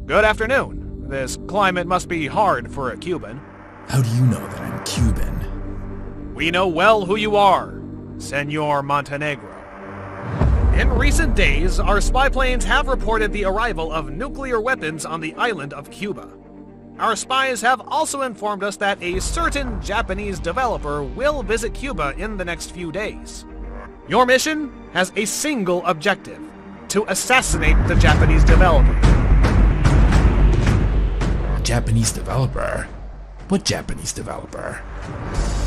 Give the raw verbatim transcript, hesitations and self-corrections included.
Good afternoon. This climate must be hard for a Cuban. How do you know that I'm Cuban? We know well who you are, Senor Montenegro. In recent days, our spy planes have reported the arrival of nuclear weapons on the island of Cuba. Our spies have also informed us that a certain Japanese developer will visit Cuba in the next few days. Your mission has a single objective: to assassinate the Japanese developer. Japanese developer? What Japanese developer?